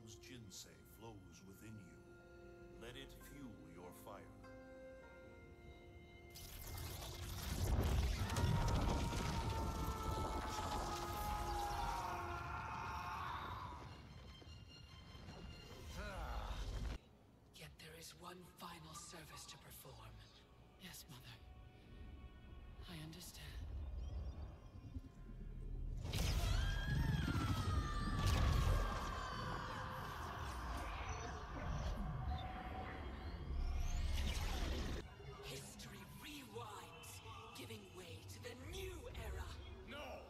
Realm's Jinsei flows within you. Let it fuel your fire. Yet there is one final service to perform. Yes, Mother. I understand. History rewinds, giving way to the new era. No!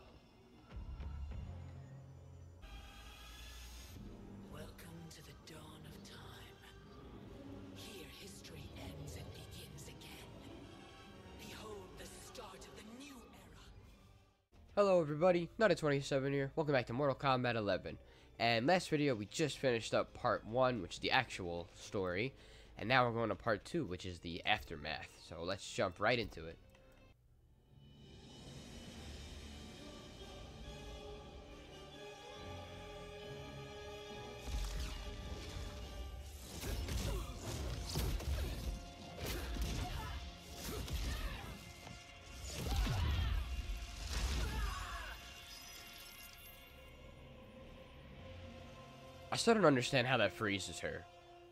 Welcome to the dawn of time. Here history ends and begins again. Behold the start of the new era. Hello everybody, Nugget27 here. Welcome back to Mortal Kombat 11. And last video we just finished up part 1, which is the actual story. And now we're going to part 2, which is the aftermath. So let's jump right into it. I still don't understand how that freezes her.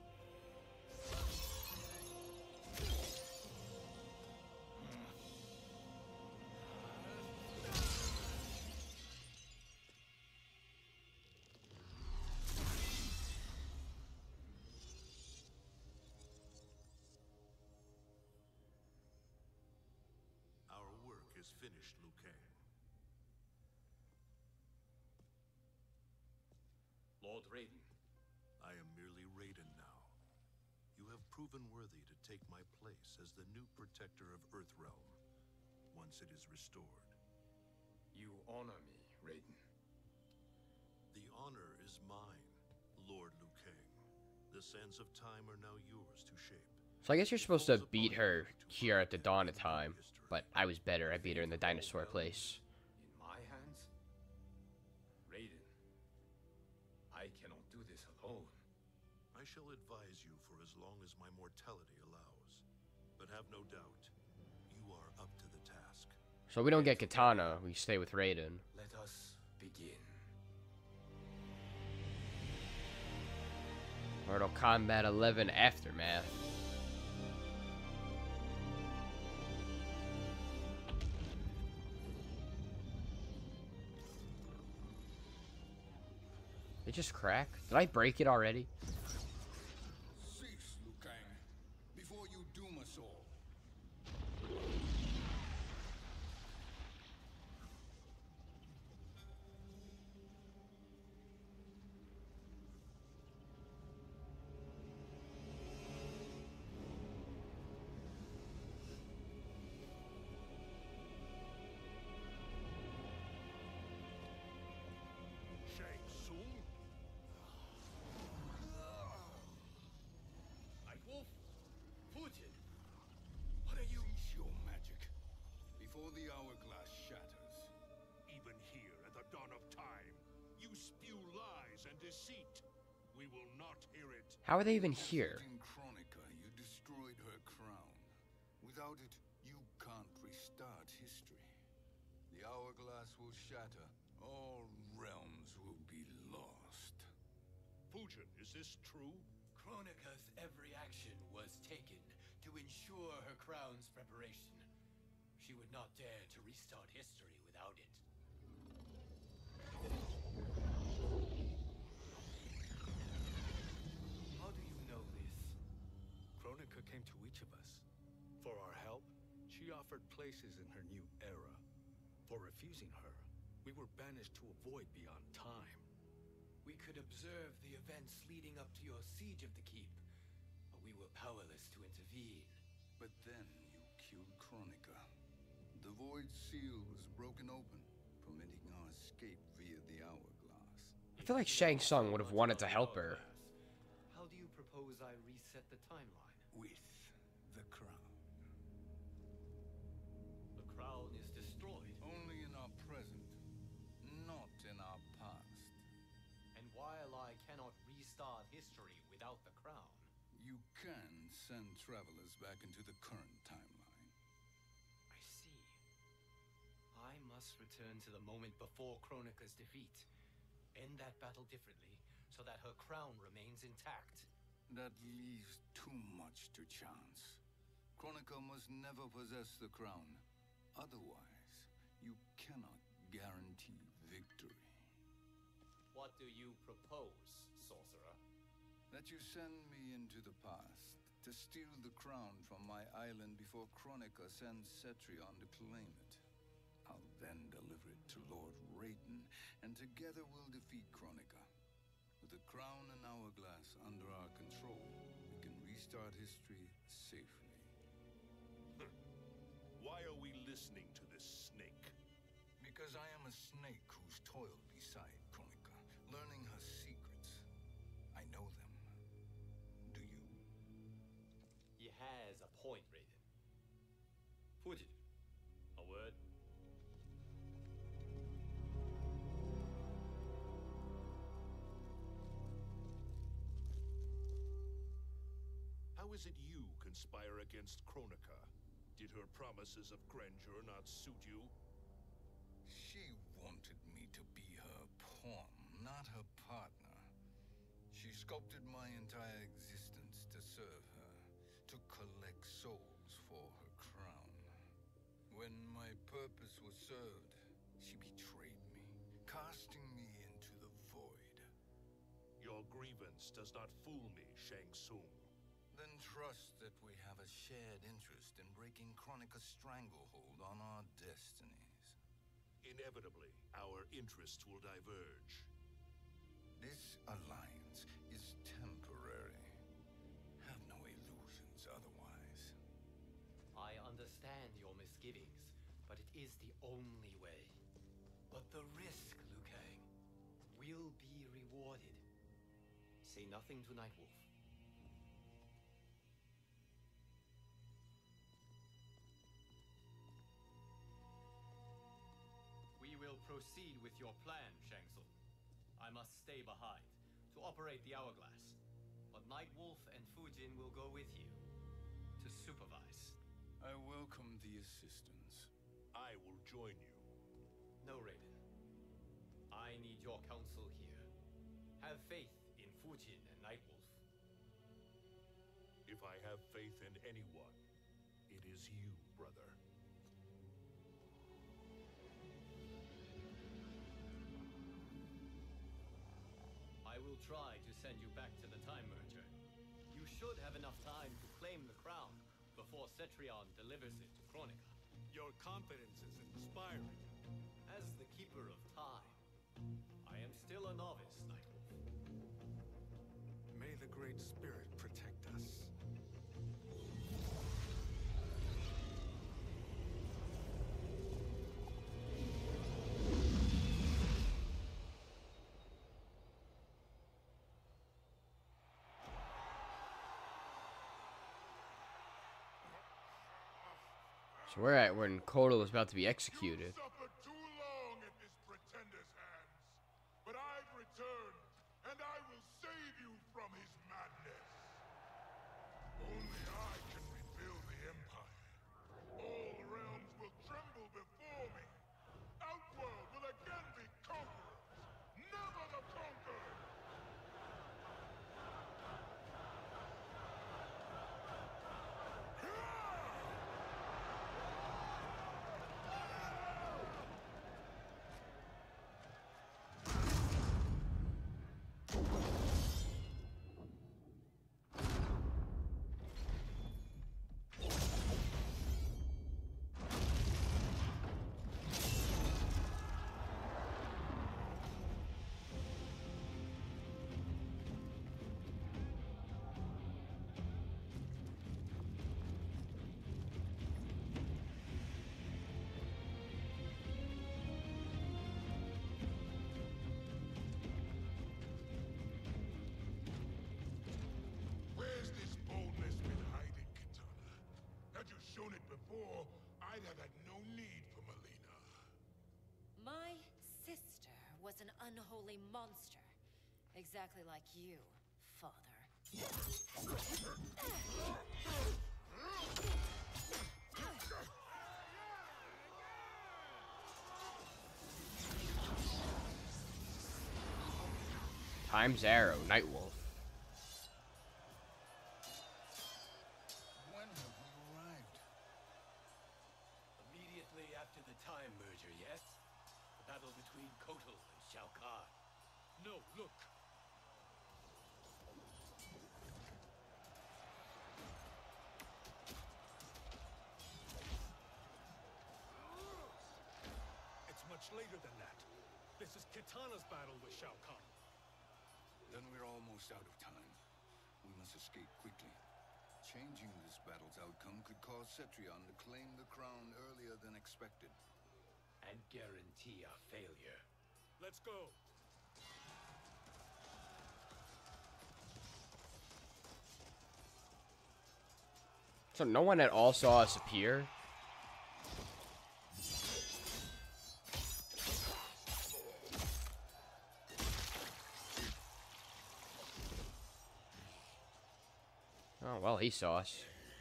Our work is finished, Liu Kang. Lord Raiden. I am merely Raiden now. You have proven worthy to take my place as the new protector of Earthrealm, once it is restored. You honor me, Raiden. The honor is mine, Lord Liu Kang. The sands of time are now yours to shape. So I guess you're supposed to beat her here at the dawn of time. But I was better. I beat her in the dinosaur place. In my hands? Raiden, I cannot do this alone. I shall advise you for as long as my mortality allows. But have no doubt, you are up to the task. So we don't get Katana, we stay with Raiden. Let us begin. Mortal Kombat 11 Aftermath. It just cracked? Did I break it already? Cease, Liu Kang, before you doom us all. Shang Tsung? Nightwolf? Putin! What are you? Cease your magic, before the hourglass shatters. Even here at the dawn of time, you spew lies and deceit. We will not hear it. How are they even here? In Kronika, you destroyed her crown. Without it, you can't restart history. The hourglass will shatter. All realms will be lost. Fujin, is this true? Kronika's every action was taken to ensure her crown's preparation. She would not dare to restart history without it. How do you know this? Kronika came to each of us. For our help, she offered places in her new era. For refusing her, we were banished to a void beyond time. We could observe the events leading up to your siege of the keep, but we were powerless to intervene. But then you killed Kronika. The void seal was broken open, permitting our escape via the hourglass. I feel like Shang Tsung would have wanted to help her. How do you propose I reset the timeline? With the crown. The crown is destroyed. Only in our present, not in our past. And while I cannot restart history without the crown. You can send travelers back into the current timeline. I see. I must return to the moment before Kronika's defeat. End that battle differently, so that her crown remains intact. That leaves too much to chance. Kronika must never possess the crown. Otherwise, you cannot guarantee victory. What do you propose, sorcerer? That you send me into the past to steal the crown from my island before Kronika sends Cetrion to claim it. I'll then deliver it to Lord Raiden, and together we'll defeat Kronika. With the crown and hourglass under our control, we can restart history safely. Why are we listening to this snake? Because I am a snake who's toiled beside Kronika, learning her secrets. I know them. Do you? He has a point, Raiden. Fujin, a word? How is it you conspire against Kronika? Did her promises of grandeur not suit you? She wanted me to be her pawn, not her partner. She sculpted my entire existence to serve her, to collect souls for her crown. When my purpose was served, she betrayed me, casting me into the void. Your grievance does not fool me, Shang Tsung. Then trust that we have a shared interest in breaking Kronika's stranglehold on our destinies. Inevitably, our interests will diverge. This alliance is temporary. Have no illusions otherwise. I understand your misgivings, but it is the only way. But the risk, Liu Kang, will be rewarded. Say nothing to Nightwolf. We will proceed with your plan, Shang Tsung. I must stay behind to operate the hourglass, but Nightwolf and Fujin will go with you to supervise. I welcome the assistance. I will join you. No, Raiden. I need your counsel here. Have faith in Fujin and Nightwolf. If I have faith in anyone, it is you, brother. I will try to send you back to the Time Merger. You should have enough time to claim the crown before Cetrion delivers it to Kronika. Your confidence is inspiring. As the Keeper of Time, I am still a novice, Nightwolf. May the Great Spirit protect us. So we're at when Kotal is about to be executed. You suffered too long at this pretender's hands, but I've returned, and I will save you from his madness. Only I can rebuild the Empire. All realms will tremble before me. Outworld will again be conquerors, never the conquered. Where's this boldness been hiding, Kitana? Had you shown it before, I'd have had no need for Melina. My sister was an unholy monster. Exactly like you, father. Time's arrow, Nightwolf. When have we arrived? Immediately after the time merger, yes? The battle between Kotal and Shao Kahn. No, look. It's much later than that. This is Kitana's battle with Shao Kahn. Then we're almost out of time. We must escape quickly. Changing this battle's outcome could cause Cetrion to claim the crown earlier than expected. And guarantee our failure. Let's go. So no one at all saw us appear? Oh, well, he saw us.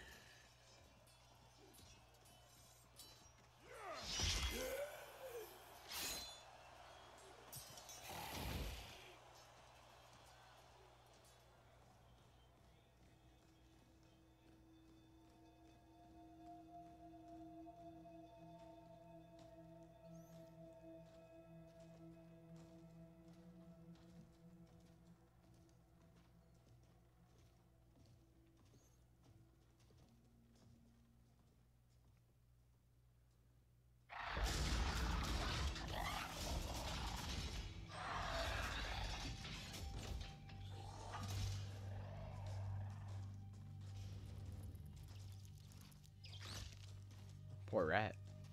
Poor rat.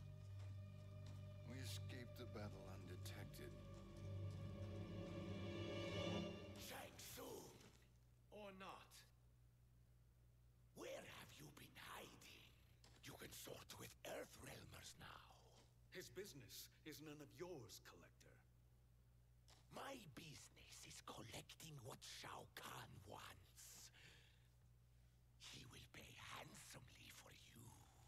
We escaped the battle undetected. Shang Tsung! Or not. Where have you been hiding? You can sort with Earthrealmers now. His business is none of yours, Collector. My business is collecting what Shao Kahn wants. He will pay handsomely for you.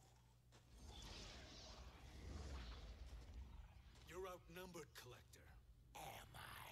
You're outnumbered, Collector. Am I?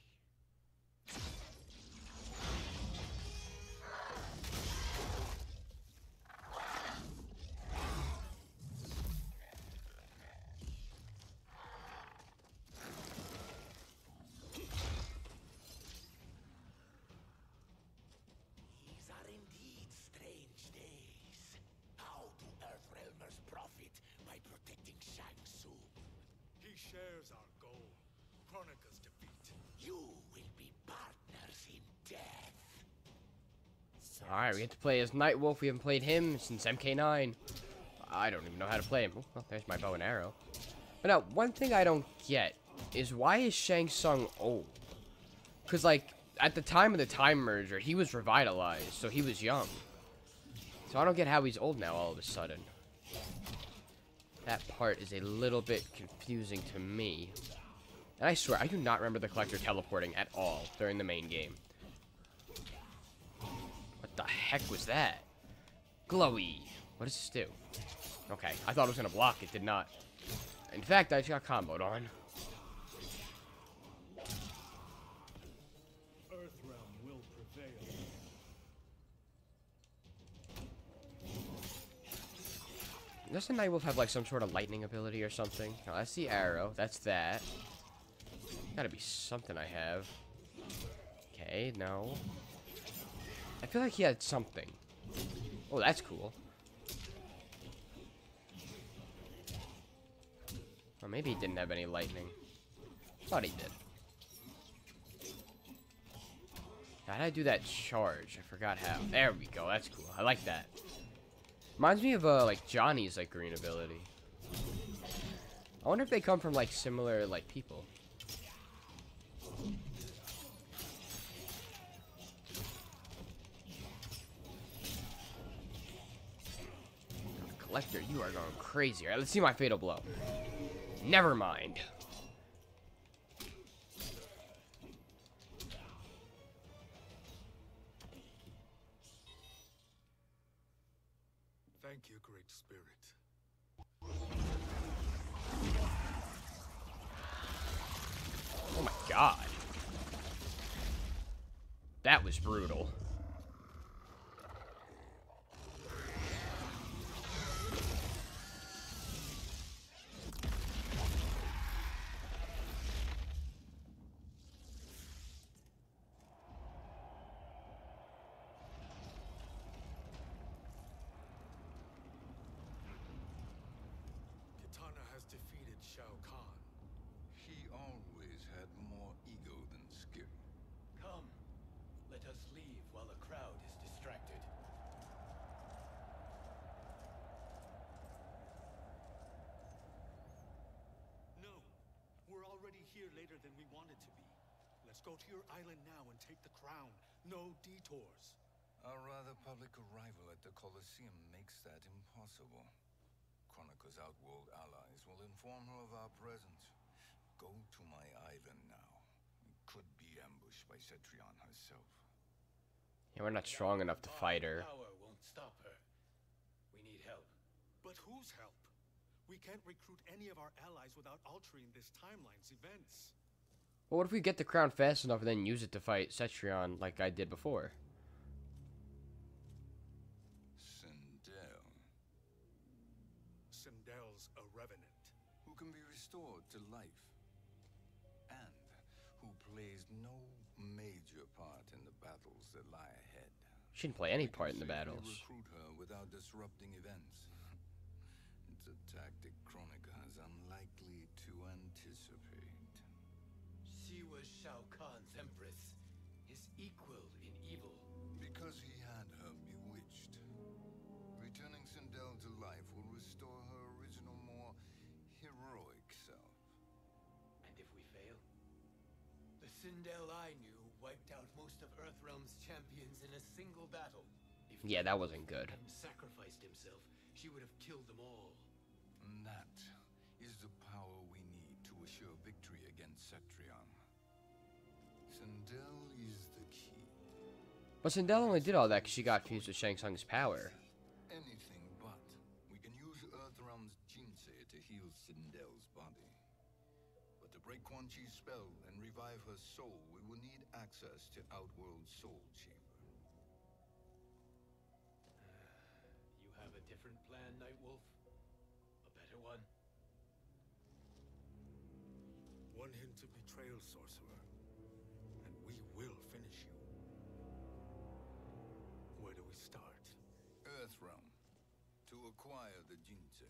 These are indeed strange days. How do Earthrealmers profit by protecting Shang Tsung? He shares our goal. Kronika's defeat. You will be partners in death. Alright, we get to play as Nightwolf. We haven't played him since MK9. I don't even know how to play him. Oh, well, there's my bow and arrow. But now, one thing I don't get is why is Shang Tsung old? Because, like, at the time of the time merger, he was revitalized, so he was young. So I don't get how he's old now all of a sudden. That part is a little bit confusing to me. And I swear, I do not remember the Collector teleporting at all during the main game. What the heck was that? Glowy. What does this do? Okay, I thought it was going to block. It did not. In fact, I just got comboed on. Earthrealm will prevail. Doesn't Nightwolf have, like, some sort of lightning ability or something? No, that's the arrow. That's that. Gotta be something I have. Okay, no. I feel like he had something. Oh, that's cool. Well, maybe he didn't have any lightning. Thought he did. How did I do that charge? I forgot how. There we go. That's cool. I like that. Reminds me of, like, Johnny's, like, green ability. I wonder if they come from, like, similar, like, people. Collector, you are going crazy. All right, let's see my fatal blow. Never mind. Thank you, Great Spirit. Oh my god. That was brutal. Kitana has defeated Shao Kahn. He always had more ego than skill. Come, let us leave while the crowd is distracted. No, we're already here later than we wanted to be. Let's go to your island now and take the crown. No detours. Our rather public arrival at the Colosseum makes that impossible. Kronika's outworld allies will inform her of our presence. Go to my island now. We could be ambushed by Cetrion herself. Yeah, we're not strong enough to fight her. Power won't stop her. We need help. But whose help? We can't recruit any of our allies without altering this timeline's events. Well, what if we get the crown fast enough and then use it to fight Cetrion like I did before? Sindel's a revenant. Who can be restored to life. And who plays no major part in the battles that lie ahead. She didn't play any We can part in the safely battles. recruit her without disrupting events. It's a tactic Kronika is unlikely to anticipate. She was Shao Kahn's empress, his equal in evil. Because he had her bewitched. Returning Sindel to life will restore her original, more heroic self. And if we fail? The Sindel I knew wiped out most of Earthrealm's champions in a single battle. If Yeah, that wasn't good. He sacrificed himself, she would have killed them all. And that is the power we need to assure victory against Cetrion. Sindel is the key. But Sindel only did all that because she got fused with Shang Tsung's power. Anything but. We can use Earthrealm's Jinsei to heal Sindel's body. But to break Quan Chi's spell and revive her soul, we will need access to Outworld's Soul Chamber. You have a different plan, Nightwolf? A better one? One hint of betrayal, sorcerer, and we will finish you. Where do we start? Earthrealm. To acquire the Jinsei.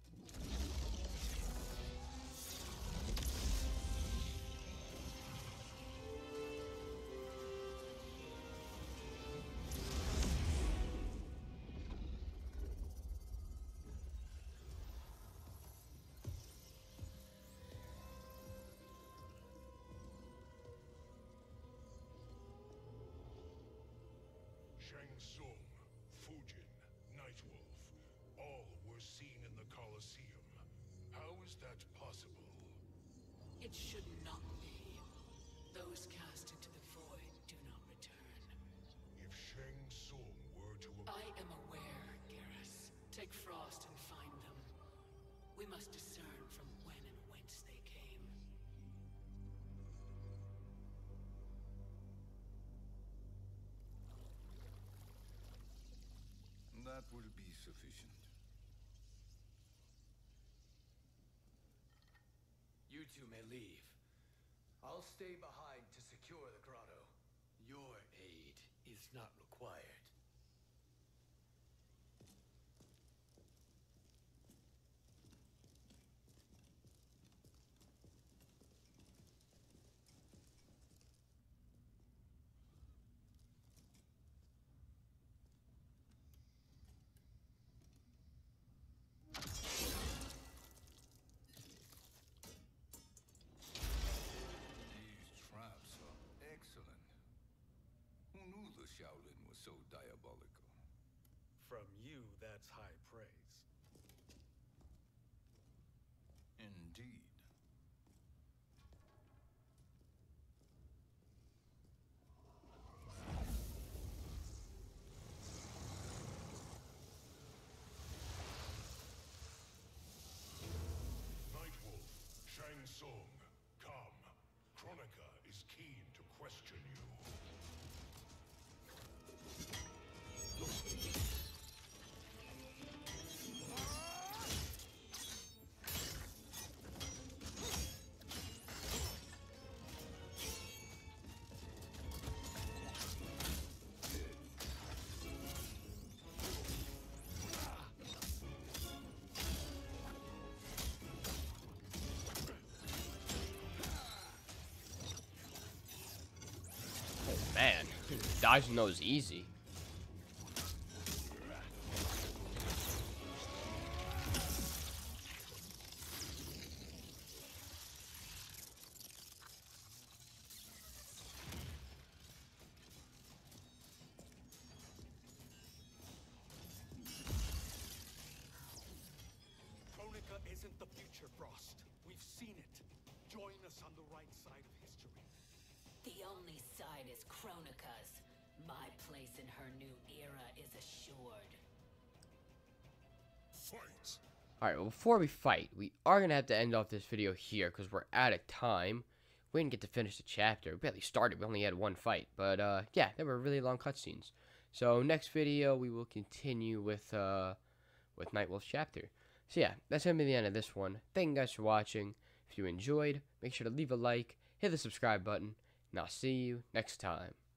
Shang Tsung, Fujin, Nightwolf, all were seen in the Colosseum. How is that possible? It should not be. Those cast into the void do not return. If Shang Tsung were to... I am aware, Garrus. Take Frost and find them. We must discern from when and whence they came. That will be sufficient. You two may leave. I'll stay behind to secure the grotto. Your aid is not required. These traps are excellent. Who knew the Shaolin was so diabolical? From you, that's high praise. Indeed. dodging those easy. Kronika isn't the future, Frost. We've seen it. Join us on the right side of history. The only side is Kronika's. My place in her new era is assured. Fight! Alright, well, before we fight, we are going to have to end off this video here because we're out of time. We didn't get to finish the chapter. We barely started. We only had one fight. But, yeah, they were really long cutscenes. So, next video, we will continue with Nightwolf's chapter. So, yeah, that's going to be the end of this one. Thank you guys for watching. If you enjoyed, make sure to leave a like, hit the subscribe button, and I'll see you next time.